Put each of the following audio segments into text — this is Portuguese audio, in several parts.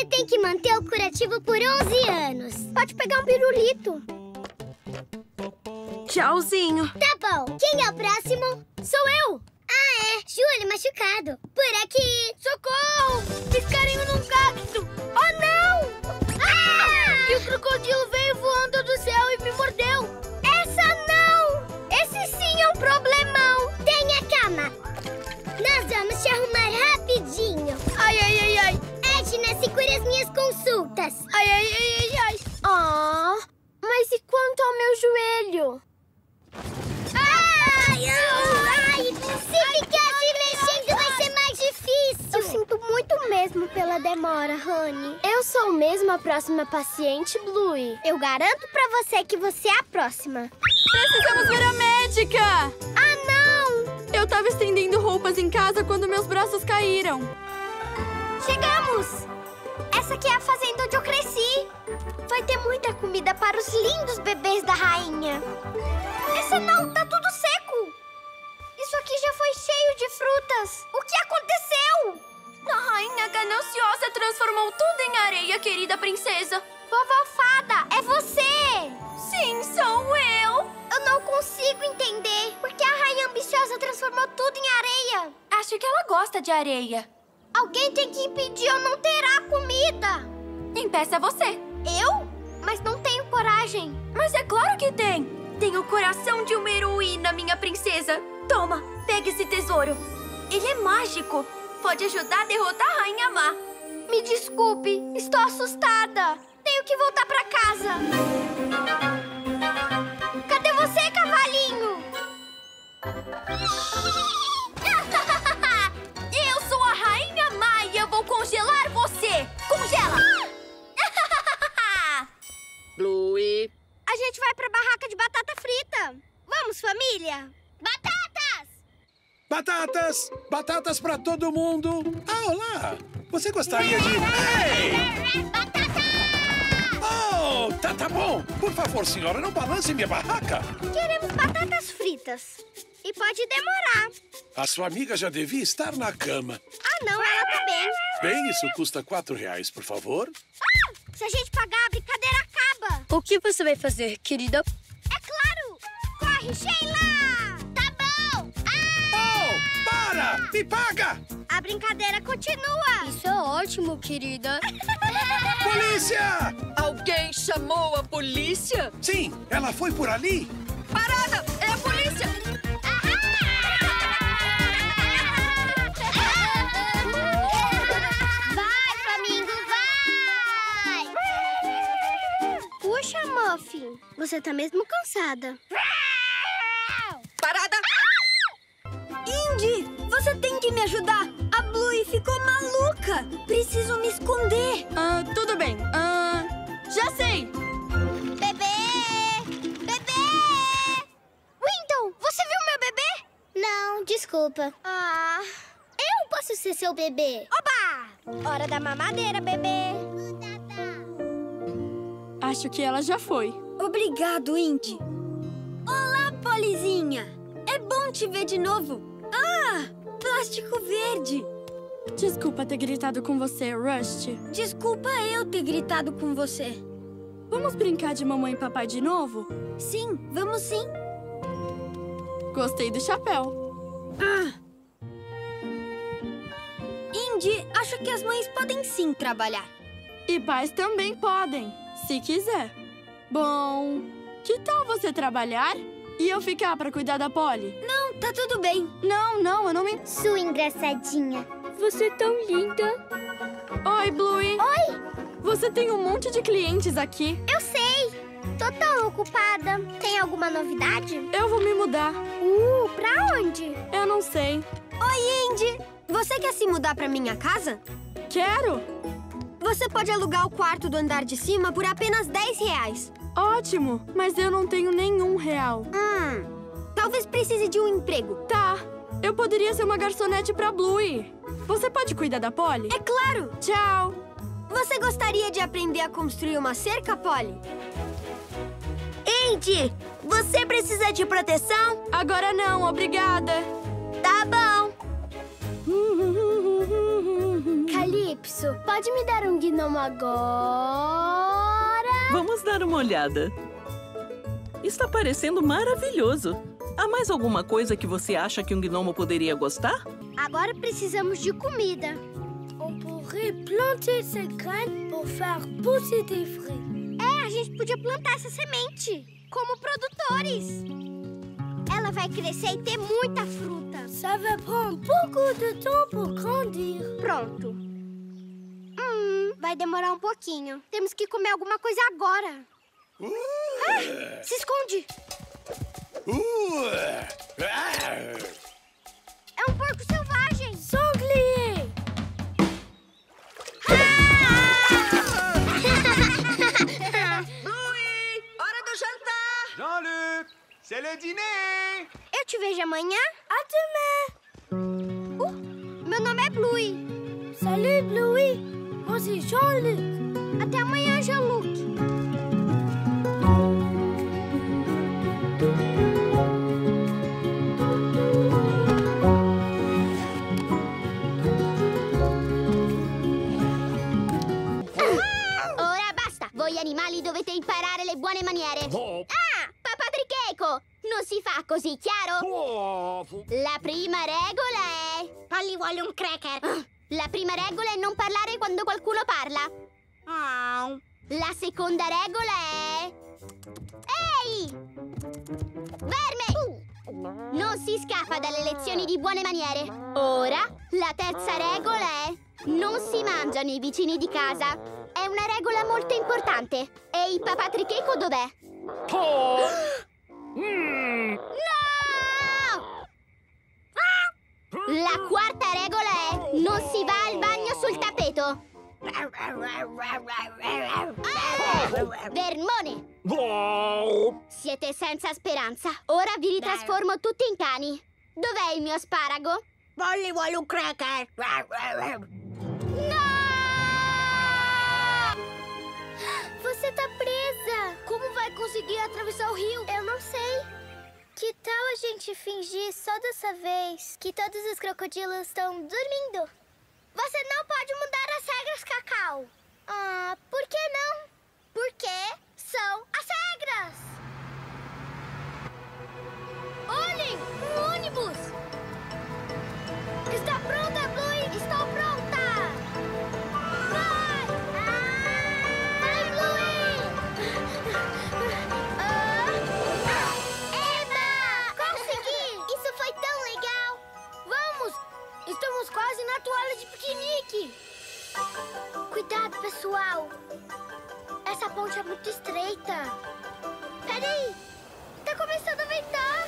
Você tem que manter o curativo por 11 anos. Pode pegar um pirulito. Tchauzinho. Tá bom. Quem é o próximo? Sou eu. Ah, é. Júlio machucado. Por aqui. Socorro! Fiz carinho num cacto. Oh, não! Ah! E o crocodilo veio voando do céu e me mordeu. Essa não! Esse sim é um problemão. Tenha calma. Nós vamos te arrumar rapidinho. Ai, ai, ai, ai. Edna, segura as minhas consultas. Ai, ai, ai, ai, ai. Oh, mas e quanto ao meu joelho? Ai, ai, se ficar se mexendo vai ser mais difícil. Eu sinto muito mesmo pela demora, Honey. Eu sou mesmo a próxima paciente, Bluey. Eu garanto pra você que você é a próxima. Precisamos ver a médica! Ah, não! Eu tava estendendo roupas em casa quando meus braços caíram. Chegamos! Essa aqui é a fazenda onde eu cresci. Vai ter muita comida para os lindos bebês da rainha. Essa não, tá tudo seco. Isso aqui já foi cheio de frutas. O que aconteceu? A rainha gananciosa transformou tudo em areia, querida princesa. Vovó Fada, é você! Sim, sou eu. Eu não consigo entender. Por que a rainha ambiciosa transformou tudo em areia? Acho que ela gosta de areia. Alguém tem que impedir ou não terá comida. Impeça você. Eu? Mas não tenho coragem. Mas é claro que tem. Tem o coração de uma heroína, minha princesa. Toma, pegue esse tesouro. Ele é mágico. Pode ajudar a derrotar a Rainha Má. Me desculpe, estou assustada. Tenho que voltar pra casa. Cadê você, cavalinho? Eu sou a Rainha Má e eu vou congelar você. Congela! Bluey. A gente vai pra barraca de batata frita. Vamos, família? Batatas! Batatas! Batatas pra todo mundo! Ah, olá! Você gostaria de... Ei! Batata! Oh, tá bom! Por favor, senhora, não balance minha barraca! Queremos batatas fritas. E pode demorar. A sua amiga já devia estar na cama. Ah, não, ela tá bem. Bem, isso custa R$4, por favor. Ah, se a gente pagar, a brincadeira acaba. O que você vai fazer, querida? É claro! Corre, Sheila! Tá bom! Oh, para! Me paga! A brincadeira continua. Isso é ótimo, querida. Polícia! Alguém chamou a polícia? Sim, ela foi por ali. Parada! É a polícia! Vai, Flamingo, vai! Puxa, Muffin, você tá mesmo cansada. Parada! Indy, você tem que me ajudar. A Bluey ficou maluca. Preciso me esconder. Tudo bem. Já sei. Bebê! Bebê! Window, você viu meu bebê? Não, desculpa. Ah, eu posso ser seu bebê. Oba! Hora da mamadeira, bebê. Acho que ela já foi. Obrigado, Indy. Olá, Polizinha. É bom te ver de novo. Ah, plástico verde. Desculpa ter gritado com você, Rusty. Desculpa eu ter gritado com você. Vamos brincar de mamãe e papai de novo? Sim, vamos sim. Gostei do chapéu. Indy, acho que as mães podem sim trabalhar. E pais também podem, se quiser. Bom, que tal você trabalhar e eu ficar pra cuidar da Polly? Não, tá tudo bem. Não, eu não me... Sua engraçadinha. Você é tão linda. Oi, Bluey. Oi, Você tem um monte de clientes aqui. eu sei. Tô tão ocupada. Tem alguma novidade? Eu vou me mudar. Pra onde? Eu não sei. Oi, Indy. Você quer se mudar pra minha casa? Quero. Você pode alugar o quarto do andar de cima por apenas R$10. Ótimo, mas eu não tenho nenhum real. Talvez precise de um emprego. Tá, eu poderia ser uma garçonete pra Bluey. Você pode cuidar da Polly? É claro. Tchau. Você gostaria de aprender a construir uma cerca, Polly? Indy, você precisa de proteção? Agora não, obrigada. Tá bom. Kali, Calypso, pode me dar um gnomo agora? Vamos dar uma olhada. Está parecendo maravilhoso. Há mais alguma coisa que você acha que um gnomo poderia gostar? Agora precisamos de comida. On pourrait planter ces graines pour faire pousser des fruits. A gente podia plantar essa semente como produtores. Ela vai crescer e ter muita fruta. Ça va prendre beaucoup de temps pour grandir. Pronto. Vai demorar um pouquinho. Temos que comer alguma coisa agora. Se esconde. É um porco selvagem. Sanglier! Bluey, hora do jantar! Jean-Luc, c'est le dîner! Eu te vejo amanhã. À demain! Meu nome é Bluey. Salut, Bluey! Moi, c'est Jean-Luc. Até amanhã, Jean-Luc. Ora basta! Voi animali dovete imparare le buone maniere. Papà Tricheco! Non si fa così, chiaro? La prima regola è... Polly vuole un cracker. La prima regola è non parlare quando qualcuno parla. La seconda regola è... Ehi! Verme! Non si scappa dalle lezioni di buone maniere. Ora, la terza regola è... Non si mangiano i vicini di casa. È una regola molto importante. E il papà Tricheco dov'è? No! La quarta regola è... Non si va al bagno sul tappeto. Vermone! Siete senza speranza. Ora vi ritrasformo tutti in cani. Dov'è il mio asparago? Polly vuole um cracker. No! Você tá presa. Como vai conseguir atravessar o rio? Eu não sei. Que tal a gente fingir só dessa vez que todos os crocodilos estão dormindo? Você não pode mudar as regras, Cacau. Por que não? Porque são as regras. Olhem, um ônibus. Está pronta, Bluey? Estou pronta. Vai! Vai, Bluey! Eba! Consegui! Isso foi tão legal! Vamos! Estamos quase na toalha de piquenique. Cuidado, pessoal! Essa ponte é muito estreita. Peraí! Tá começando a ventar.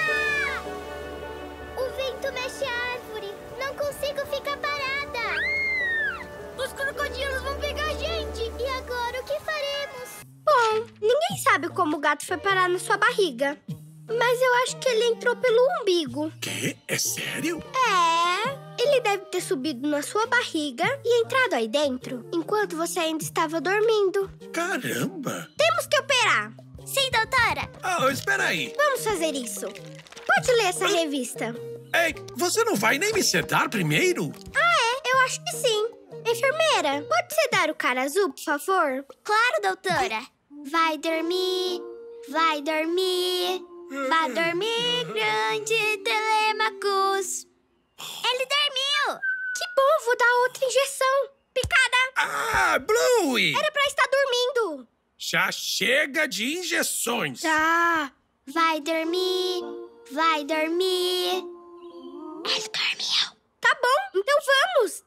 O vento mexe a árvore! Não consigo ficar parada! Os crocodilos vão pegar a gente. E agora o que faremos? Bom, ninguém sabe como o gato foi parar na sua barriga. Mas eu acho que ele entrou pelo umbigo. Quê? É sério? Ele deve ter subido na sua barriga e entrado aí dentro enquanto você ainda estava dormindo. Caramba! Temos que operar. Sim, doutora. Espera aí. Vamos fazer isso. Pode ler essa revista. Ei, você não vai nem me sedar primeiro? Eu acho que sim. Enfermeira, pode sedar o cara azul, por favor? Claro, doutora. Vai dormir, vai dormir. Vai dormir, grande Telêmacos. Ele dormiu. Que bom, vou dar outra injeção. Picada. Bluey! Era pra estar dormindo. Já chega de injeções. Tá. Vai dormir, vai dormir. Ele dormiu. Tá bom, então vamos.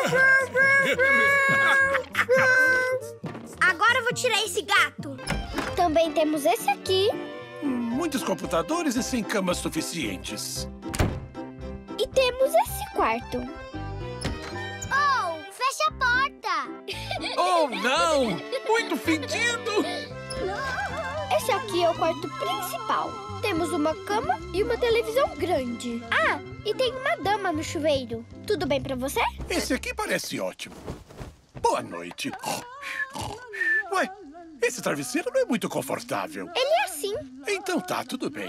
Agora eu vou tirar esse gato. Também temos esse aqui. Muitos computadores e sem camas suficientes. E temos esse quarto. Oh, fecha a porta! Oh, não! Muito fedido! Esse aqui é o quarto principal. Temos uma cama e uma televisão grande. E tem uma dama no chuveiro. Tudo bem pra você? Esse aqui parece ótimo. Boa noite. Ué, esse travesseiro não é muito confortável. Ele é assim. Então tá, tudo bem.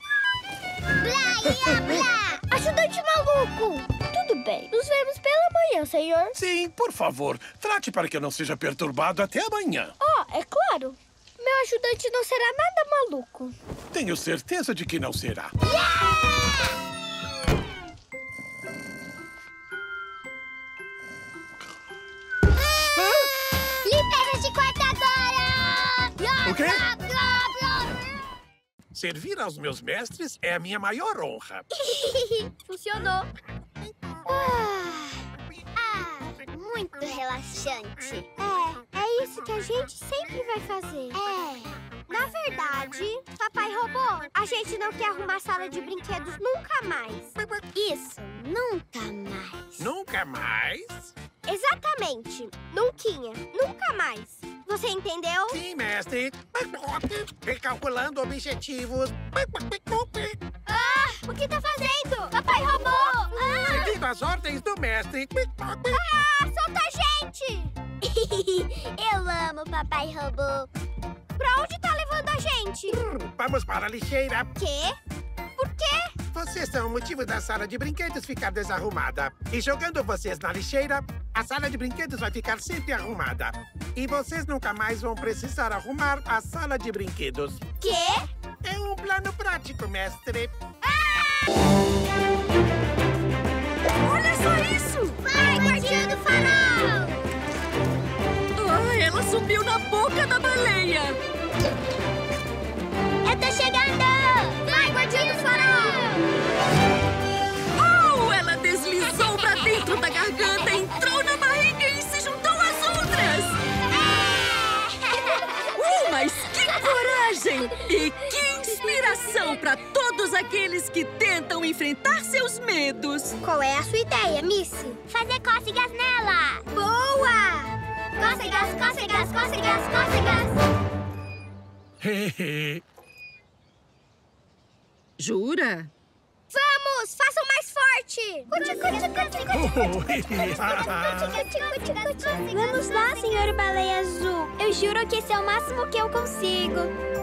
Ajudante maluco! Tudo bem, nos vemos pela manhã. amanhã, senhor. Sim, por favor. Trate para que eu não seja perturbado até amanhã. É claro. Meu ajudante não será nada maluco. Tenho certeza de que não será. Limpeza de quarto agora! O quê? Servir aos meus mestres é a minha maior honra. Funcionou. Muito relaxante. É isso que a gente sempre vai fazer. Na verdade, papai robô, a gente não quer arrumar sala de brinquedos nunca mais. Isso, nunca mais. Nunca mais? Exatamente. Nunquinha. Nunca mais. Você entendeu? Sim, mestre. Recalculando objetivos. O que tá fazendo? Papai robô! Seguindo as ordens do mestre. Solta a gente! Eu amo papai robô. Pra onde tá levando a gente? Vamos para a lixeira. Quê? Por quê? Vocês são o motivo da sala de brinquedos ficar desarrumada. E jogando vocês na lixeira, a sala de brinquedos vai ficar sempre arrumada. E vocês nunca mais vão precisar arrumar a sala de brinquedos. Quê? É um plano prático, mestre. Olha só isso! Vai, guardiã do farol! Ela subiu na boca da baleia! Eu tô chegando! Vai, guardiã do farol! Ela deslizou pra dentro da garganta, entrou na barriga e se juntou às outras! Mas que coragem! E que inspiração para todos aqueles que tentam enfrentar seus medos! Qual é a sua ideia, Missy? Fazer cócegas nela! Boa! Cócegas, cócegas, cócegas, cócegas! Jura? Vamos! Façam mais forte! Vamos lá, senhor baleia azul. Eu juro que esse é o máximo que eu consigo.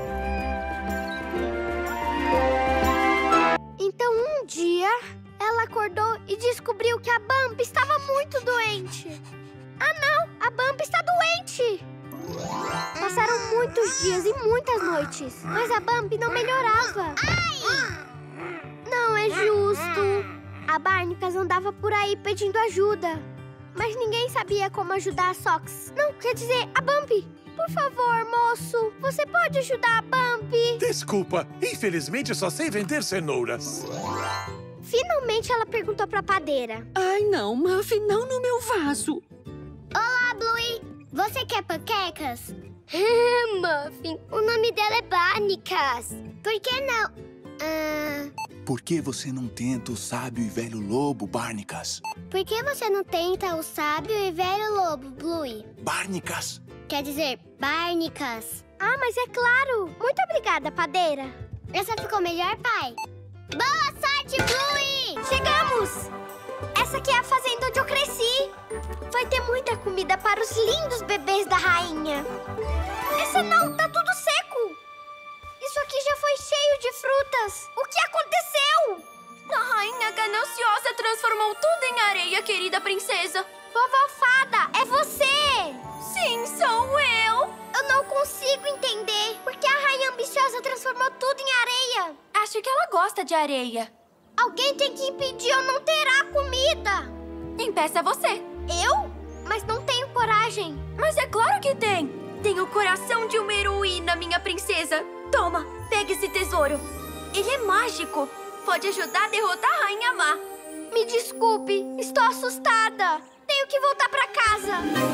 Então, um dia, ela acordou e descobriu que a Bambi estava muito doente. Ah, não! A Bambi está doente! Passaram muitos dias e muitas noites, mas a Bambi não melhorava. Não é justo. A Barnacles andava por aí pedindo ajuda, mas ninguém sabia como ajudar a Sox. Não, quer dizer, a Bambi. Por favor, moço, você pode ajudar a Bambi? Desculpa, infelizmente só sei vender cenouras. Finalmente ela perguntou pra padeira. Ai, não, Muffin, não no meu vaso. Olá, Bluey! Você quer panquecas? Muffin, o nome dela é Barnacles. Por que não? Por que você não tenta o sábio e velho lobo, Barnacles? Por que você não tenta o sábio e velho lobo, Bluey? Barnacles! Quer dizer, Barnacles. Ah, mas é claro. Muito obrigada, padeira. Essa ficou melhor, pai? Boa sorte, Bluey! Chegamos! Essa aqui é a fazenda onde eu cresci. Vai ter muita comida para os lindos bebês da rainha. Essa não, tá tudo seco. Isso aqui já foi cheio de frutas. O que aconteceu? A rainha gananciosa transformou tudo em areia, querida princesa. Vovó Fada, é você! Sim, sou eu. Eu não consigo entender por que a rainha ambiciosa transformou tudo em areia. Acho que ela gosta de areia. Alguém tem que impedir ou não terá comida. Impeça você. Eu? Mas não tenho coragem. Mas é claro que tem. Tem o coração de uma heroína, minha princesa. Toma, pega esse tesouro. Ele é mágico. Pode ajudar a derrotar a Rainha Má. Me desculpe, estou assustada. Tenho que voltar pra casa.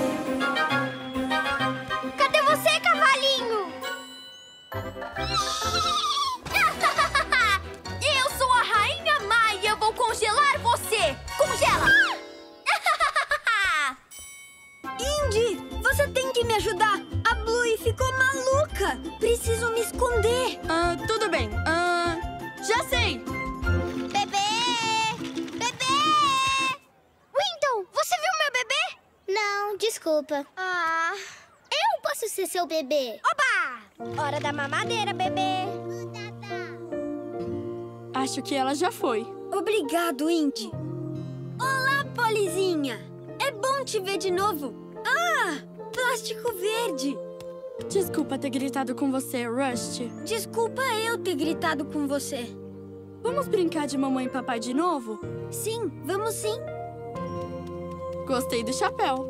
Cadê você, cavalinho? Eu sou a Rainha Má e eu vou congelar você. Congela! Indy, você tem que me ajudar. A Bluey ficou maluca. Preciso me esconder. Tudo bem. Já sei. Bebê! Bebê! Windom, você viu meu bebê? Não, desculpa. Eu posso ser seu bebê. Oba! Hora da mamadeira, bebê. Acho que ela já foi. Obrigado, Indy. Olá, Polizinha. bom te ver de novo. Ah, plástico verde. Desculpa ter gritado com você, Rusty. Desculpa eu ter gritado com você. Vamos brincar de mamãe e papai de novo? Sim, vamos sim. Gostei do chapéu.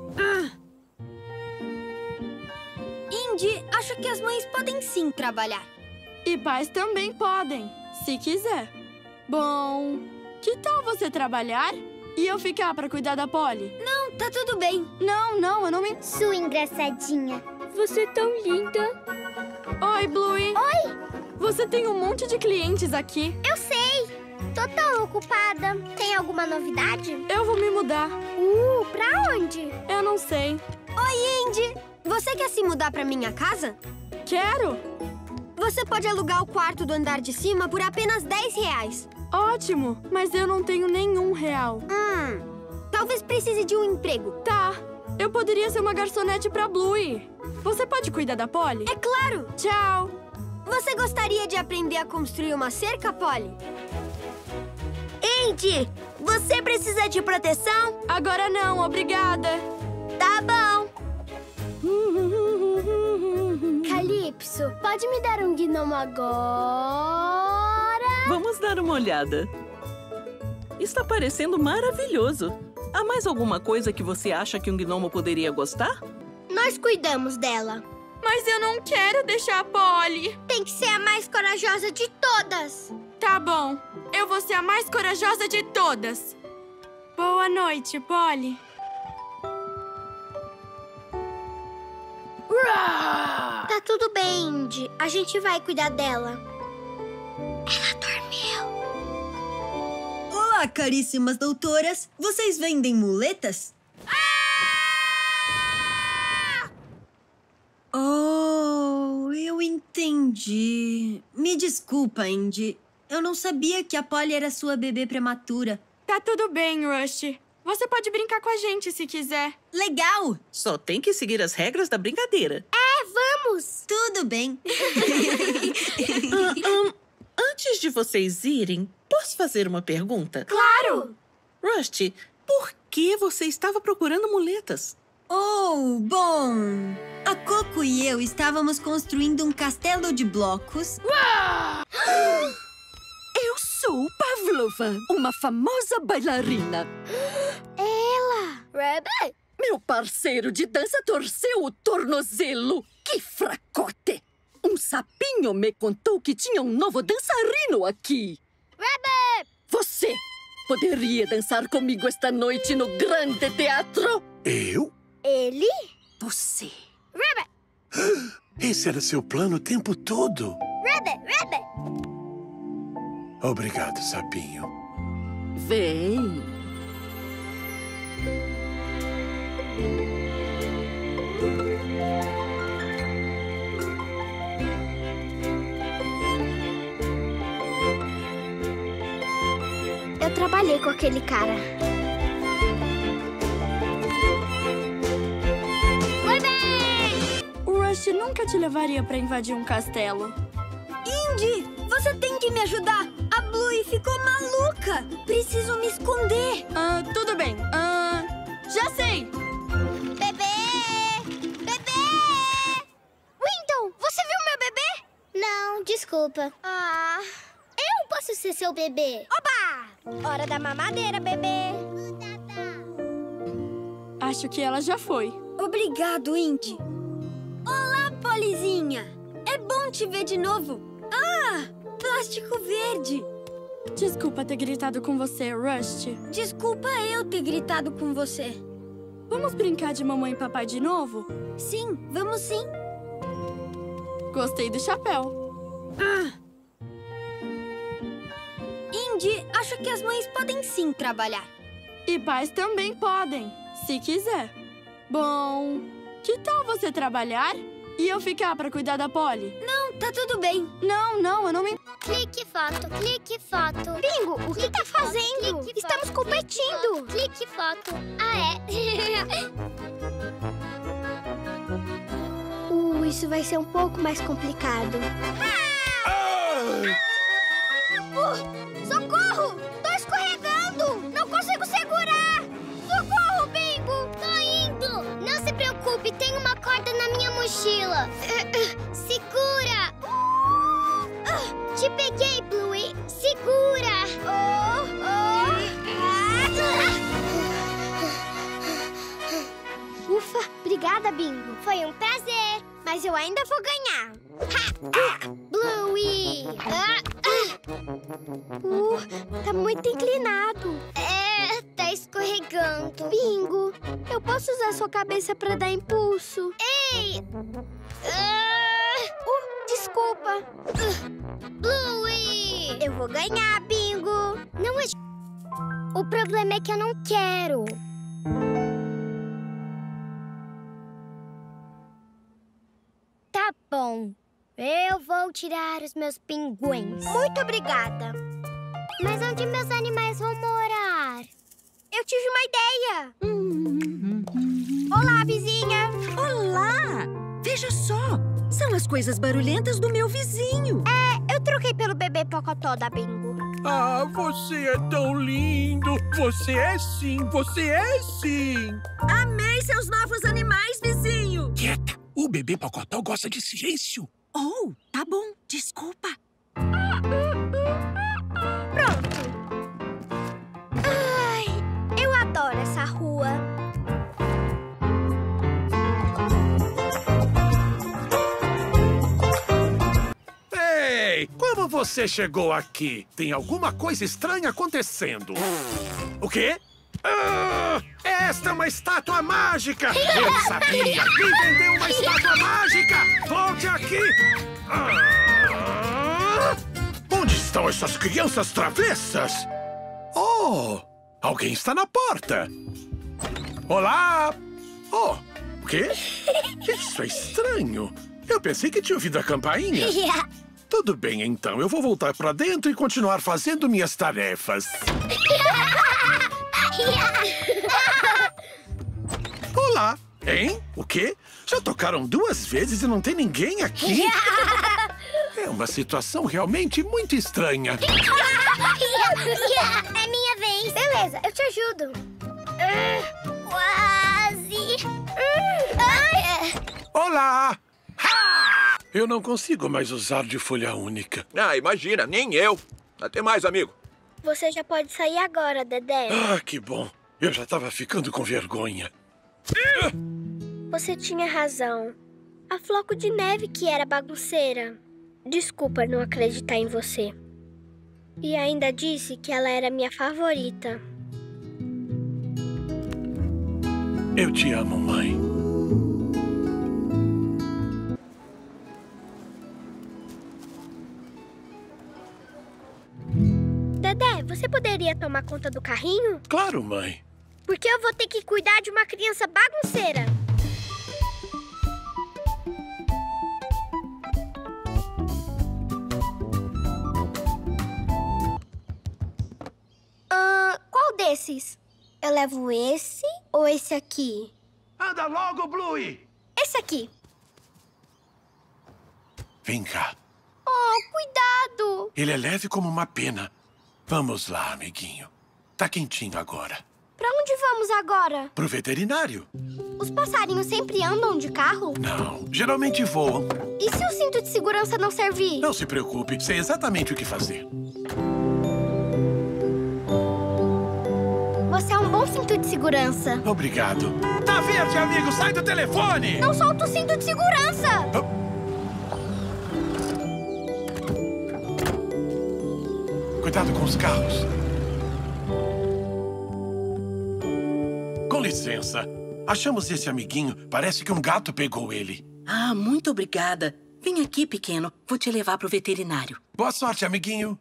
Indy, acho que as mães podem sim trabalhar. E pais também podem, se quiser. Bom, que tal você trabalhar e eu ficar pra cuidar da Polly? Não, tá tudo bem. Não, eu não me... Sua engraçadinha. Você é tão linda. Oi, Bluey. Oi! Você tem um monte de clientes aqui. Eu sei. Tô tão ocupada. Tem alguma novidade? Eu vou me mudar. Pra onde? Eu não sei. Oi, Indy. Você quer se mudar pra minha casa? Quero. Você pode alugar o quarto do andar de cima por apenas R$10. Ótimo, mas eu não tenho nenhum real. Talvez precise de um emprego. Tá, eu poderia ser uma garçonete pra Bluey. Você pode cuidar da Polly? É claro. Tchau. Você gostaria de aprender a construir uma cerca, Polly? Indy, você precisa de proteção? Agora não, obrigada. Tá bom. Calypso, pode me dar um gnomo agora? Vamos dar uma olhada. Está parecendo maravilhoso. Há mais alguma coisa que você acha que um gnomo poderia gostar? Nós cuidamos dela. Mas eu não quero deixar a Polly. Tem que ser a mais corajosa de todas. Tá bom, eu vou ser a mais corajosa de todas. Boa noite, Polly. Tá tudo bem, Indy. A gente vai cuidar dela. Ela dormiu. Olá, caríssimas doutoras. Vocês vendem muletas? Oh, eu entendi. Me desculpa, Indy. Eu não sabia que a Polly era sua bebê prematura. Tá tudo bem, Rusty. Você pode brincar com a gente se quiser. Legal! Só tem que seguir as regras da brincadeira. Vamos! Tudo bem. Antes de vocês irem, posso fazer uma pergunta? Claro! Rusty, por que você estava procurando muletas? Oh, bom... A Coco e eu estávamos construindo um castelo de blocos. Eu sou Pavlova, uma famosa bailarina. Rabbit? Meu parceiro de dança torceu o tornozelo. Que fracote! Um sapinho me contou que tinha um novo dançarino aqui. Rabbit! Você poderia dançar comigo esta noite no grande teatro? Eu? Ele? Você. Rabbit! Esse era seu plano o tempo todo. Rabbit! Rabbit! Obrigado, sapinho. Vem. Eu trabalhei com aquele cara. O Rusty nunca te levaria pra invadir um castelo. Indy, você tem que me ajudar. A Bluey ficou maluca. Preciso me esconder. Tudo bem. Já sei. Bebê! Bebê! Winton, você viu meu bebê? Não, desculpa. Eu posso ser seu bebê. Oba! Hora da mamadeira, bebê. Acho que ela já foi. Obrigado, Indy. Olá, Polizinha. É bom te ver de novo. Plástico verde. Desculpa ter gritado com você, Rusty. Desculpa eu ter gritado com você. Vamos brincar de mamãe e papai de novo? Sim, vamos sim. Gostei do chapéu. Indy, acho que as mães podem sim trabalhar. E pais também podem, se quiser. Bom, que tal você trabalhar e eu ficar pra cuidar da Polly? Não, tá tudo bem. Não, eu não me... Clique foto, clique foto. Bingo, o que tá fazendo? Clique Estamos foto, competindo. Clique foto. Isso vai ser um pouco mais complicado. Socorro! Tô escorregando! Não consigo segurar! Socorro, Bingo! desculpe, tem uma corda na minha mochila. Segura! Te peguei, Bluey. Segura! Ufa, obrigada, Bingo. Foi um prazer, mas eu ainda vou ganhar. Bluey! Tá muito inclinado. Tá escorregando. Bingo, eu posso usar sua cabeça pra dar impulso? Ei! Desculpa. Bluey! Eu vou ganhar, Bingo. Não é... O problema é que eu não quero. Tá bom. Eu vou tirar os meus pinguins. Muito obrigada. Mas onde meus animais vão morar? Eu tive uma ideia. Olá, vizinha. Olá! Veja só, são as coisas barulhentas do meu vizinho. Eu troquei pelo bebê Pocotó da Bingo. Ah, você é tão lindo! Você é sim! Amei seus novos animais, vizinho! Quieta! O bebê Pocotó gosta de silêncio. Oh, tá bom. Desculpa. Pronto. Ai, eu adoro essa rua. Ei, como você chegou aqui? Tem alguma coisa estranha acontecendo. O quê? Esta é uma estátua mágica! Eu sabia! Quem vendeu uma estátua mágica? Volte aqui! Onde estão essas crianças travessas? Oh! Alguém está na porta! Olá! Oh! O quê? Isso é estranho! Eu pensei que tinha ouvido a campainha. Tudo bem, então. Eu vou voltar pra dentro e continuar fazendo minhas tarefas. Olá! Hein? O quê? Já tocaram 2 vezes e não tem ninguém aqui? É uma situação realmente muito estranha. É minha vez. Beleza, eu te ajudo. Quase. Olá! Eu não consigo mais usar de folha única. Ah, imagina, nem eu. Até mais, amigo. Você já pode sair agora, Dedé. Ah, que bom. Eu já estava ficando com vergonha. Você tinha razão. A Floco de Neve que era bagunceira. Desculpa não acreditar em você. E ainda disse que ela era minha favorita. Eu te amo, mãe. Dedé, você poderia tomar conta do carrinho? Claro, mãe. Porque eu vou ter que cuidar de uma criança bagunceira. Qual desses? Eu levo esse ou esse aqui? Anda logo, Bluey! Esse aqui. Vem cá. Oh, cuidado! Ele é leve como uma pena. Vamos lá, amiguinho. Tá quentinho agora. Pra onde vamos agora? Pro veterinário. Os passarinhos sempre andam de carro? Não, geralmente voam. E se o cinto de segurança não servir? Não se preocupe, sei exatamente o que fazer. Você é um bom cinto de segurança. Obrigado. Tá verde, amigo! Sai do telefone! Não solta o cinto de segurança! Cuidado com os carros. Com licença. Achamos esse amiguinho. Parece que um gato pegou ele. Ah, muito obrigada. Vem aqui, pequeno. Vou te levar pro veterinário. Boa sorte, amiguinho.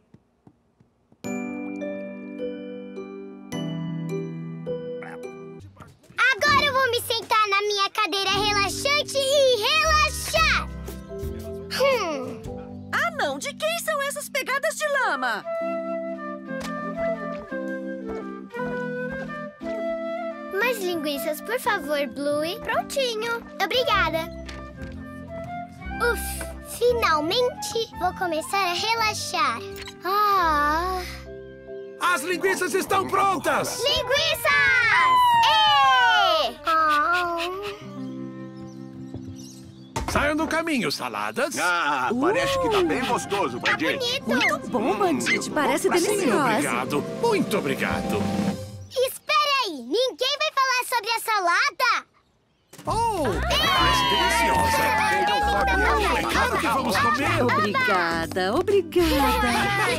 Agora eu vou me sentar na minha cadeira relaxante e relaxar. Ah, não! De quem são essas pegadas de lama? Mais linguiças, por favor, Bluey. Prontinho. Obrigada. Uf, finalmente vou começar a relaxar. As linguiças estão prontas! Linguiças! Ei! Saiam do caminho, saladas. Ah, parece que tá bem gostoso, Bandite. Muito bom, Bandite. Parece delicioso. Obrigado, muito obrigado. Espera aí, ninguém vai falar sobre a salada? Parece deliciosa. É claro que vamos comer. Obrigada, obrigada.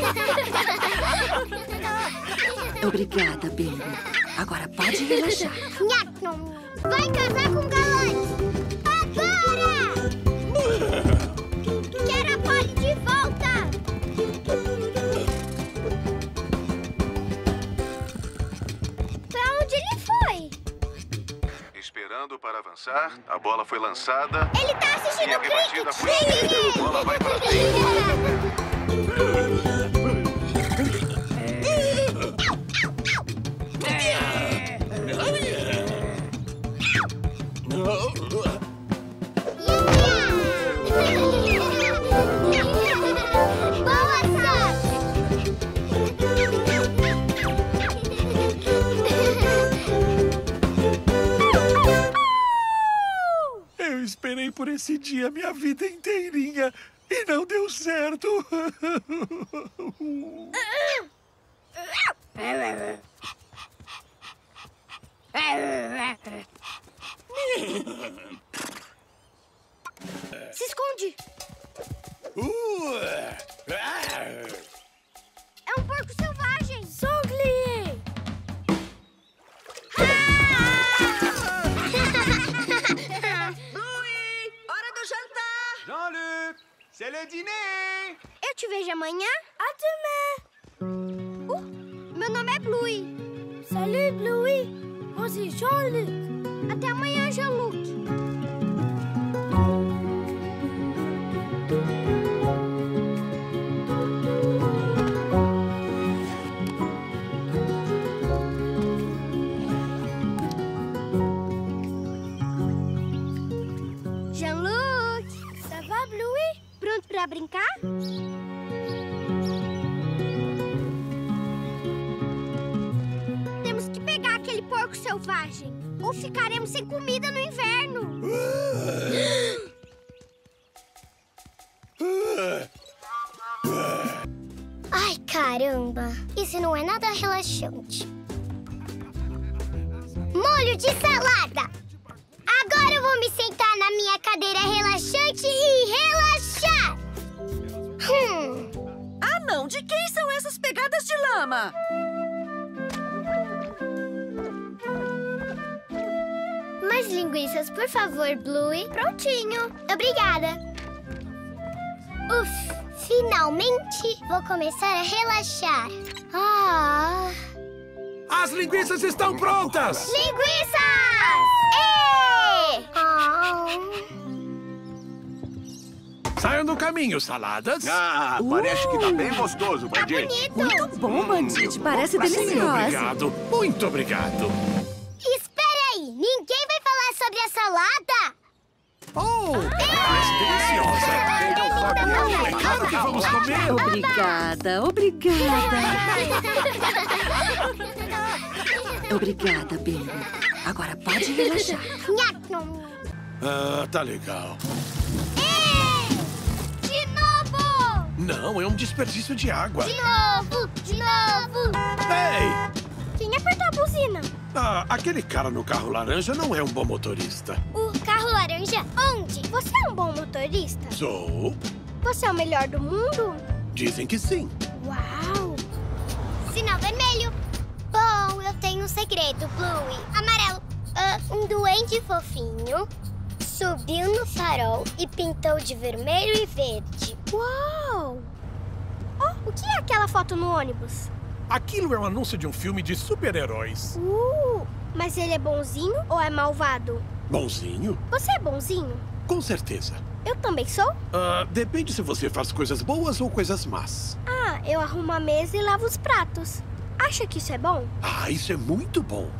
Obrigada, Bingo. Agora pode relaxar. Vai casar com galãs. Agora! Quero a Polly de volta! Pra onde ele foi? Esperando para avançar, a bola foi lançada. Ele tá assistindo o cricket! A bola vai para Eu esperei por esse dia minha vida inteirinha e não deu certo. Se esconde! É um porco selvagem! Songli! Bluey, hora do jantar! Jean-Luc, c'est le dîner! Eu te vejo amanhã? À demain! Meu nome é Bluey. Salut, Bluey! Moi, c'est Jean-Luc! Até amanhã, Jean-Luc. Jean-Luc! Ça va, Bluey? Pronto pra brincar? Temos que pegar aquele porco selvagem, ou ficaremos sem comida no inverno. Ai, caramba. Isso não é nada relaxante. Molho de salada! Agora eu vou me sentar na minha cadeira relaxante e relaxar! Ah, não! De quem são essas pegadas de lama? Mais linguiças, por favor, Bluey. Prontinho. Obrigada. Uf, finalmente vou começar a relaxar. Ah! As linguiças estão prontas! Linguiças! Ê! Saiam do caminho, saladas. Ah, parece que tá bem gostoso, Bandite. Muito bom, Bandite. Parece delicioso. Obrigado, muito obrigado. Espera aí, ninguém vai falar sobre a salada? Parece deliciosa. É claro que vamos comer. Obrigada, obrigada. Obrigada, Bingo. Agora pode relaxar. Ah, tá legal. De novo! Não, é um desperdício de água. De novo! De novo! Ei! Quem apertou a buzina? Ah, aquele cara no carro laranja não é um bom motorista. O carro laranja? Onde? Você é um bom motorista? Sou? Você é o melhor do mundo? Dizem que sim. Uau! Sinal vermelho. Bom, eu tenho um segredo, Bluey. Amarelo. Um duende fofinho subiu no farol e pintou de vermelho e verde. Uau! Oh, o que é aquela foto no ônibus? Aquilo é um anúncio de um filme de super-heróis. Mas ele é bonzinho ou é malvado? Bonzinho? Você é bonzinho? Com certeza. Eu também sou? Depende se você faz coisas boas ou coisas más. Ah, eu arrumo a mesa e lavo os pratos. Acha que isso é bom? Ah, isso é muito bom.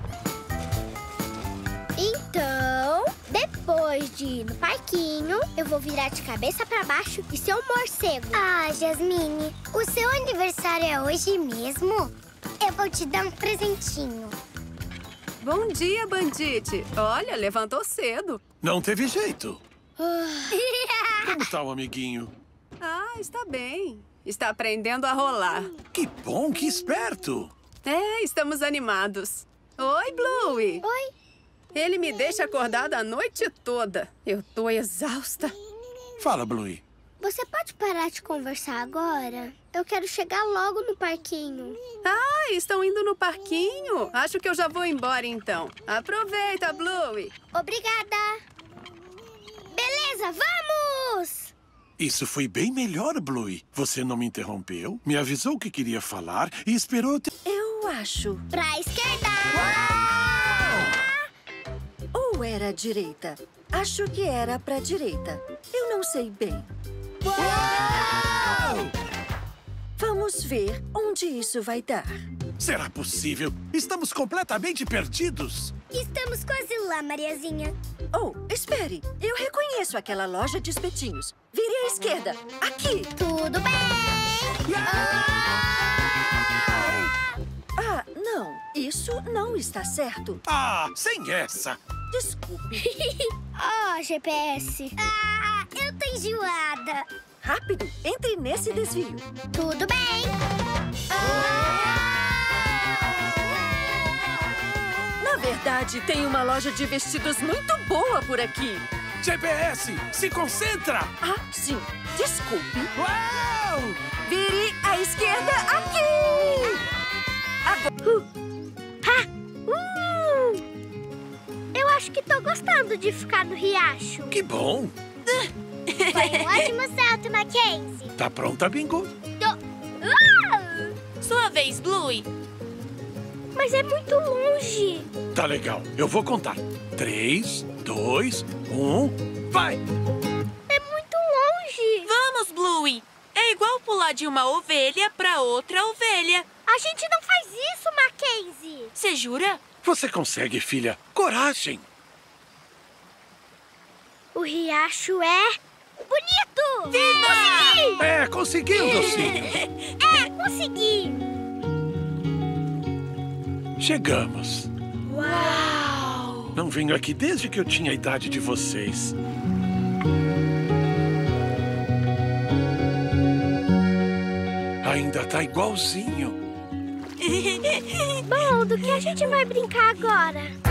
Então, depois de ir no parquinho, eu vou virar de cabeça pra baixo e ser um morcego. Ah, Jasmine, o seu aniversário é hoje mesmo? Eu vou te dar um presentinho. Bom dia, Bandite. Olha, levantou cedo. Não teve jeito. Como tá o amiguinho? Ah, está bem. Está aprendendo a rolar. Que bom, que esperto. É, estamos animados. Oi, Bluey. Oi. Ele me deixa acordada a noite toda. Eu tô exausta. Fala, Bluey. Você pode parar de conversar agora? Eu quero chegar logo no parquinho. Ah, estão indo no parquinho? Acho que eu já vou embora, então. Aproveita, Bluey. Obrigada. Beleza, vamos! Isso foi bem melhor, Bluey. Você não me interrompeu, me avisou o que queria falar e esperou... Eu acho. Pra esquerda! Ou era a direita? Acho que era pra direita. Eu não sei bem. Uau! Vamos ver onde isso vai dar. Será possível? Estamos completamente perdidos. Estamos quase lá, Mariazinha. Oh, espere. Eu reconheço aquela loja de espetinhos. Vire à esquerda. Aqui. Tudo bem. Ah, não. Isso não está certo. Ah, sem essa. Desculpe. Oh, GPS. Ah, eu tô enjoada. Rápido, entre nesse desvio. Tudo bem. Na verdade, tem uma loja de vestidos muito boa por aqui. GPS, se concentra! Ah, sim. Desculpe. Uau! Vire à esquerda aqui! Eu acho que tô gostando de ficar no riacho. Que bom! Foi um ótimo salto, Mackenzie. Tá pronta, Bingo? Sua vez, Bluey. Mas é muito longe. Tá legal, eu vou contar. 3, 2, 1, vai! É muito longe. Vamos, Bluey. É igual pular de uma ovelha pra outra ovelha. A gente não faz isso, Mackenzie. Você jura? Você consegue, filha. Coragem! O riacho é bonito! Consegui! Conseguiu, docinho. Consegui! Chegamos. Uau! Não venho aqui desde que eu tinha a idade de vocês. Ainda tá igualzinho. Bom, do que a gente vai brincar agora?